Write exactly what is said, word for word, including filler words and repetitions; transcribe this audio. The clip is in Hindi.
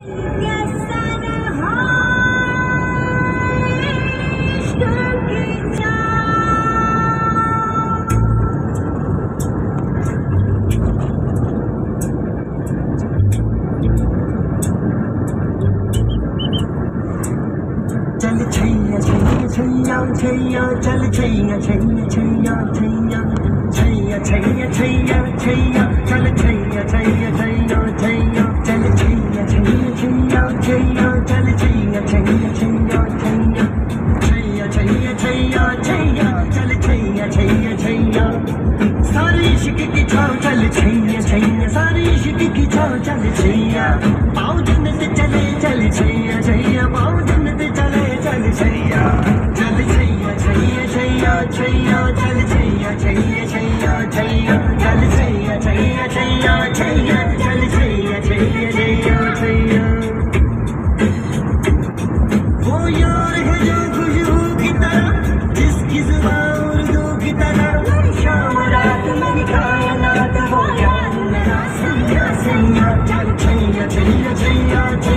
चल छैया छैया छैया छैया चल छैया छैया छैया छैया छैया छैया छैया छैया चल छैया छैया छैया छैया चल छैया छैया छैया छैया चल छैया छैया छैया छैया छैया छैया छैया चल छैया छैया छैया सारी इश्क की छाव चल छैया छैया सारी इश्क की छाव चल छैया पाँव जन्नत चले चल छैया छैया पाँव जन्नत चले चल छैया चल छैया छैया छैया छैया चल छैया छैया छैया छैया चल छैया छैया छैया छैया चल छैया छैया छैया छैया वो यार है जो खुशबू की तरह जिसकी जुबान उर्दू की तरह शाम रात मेरी कायनात वो यार मेरा सैया सैया चल छैया छैया छैया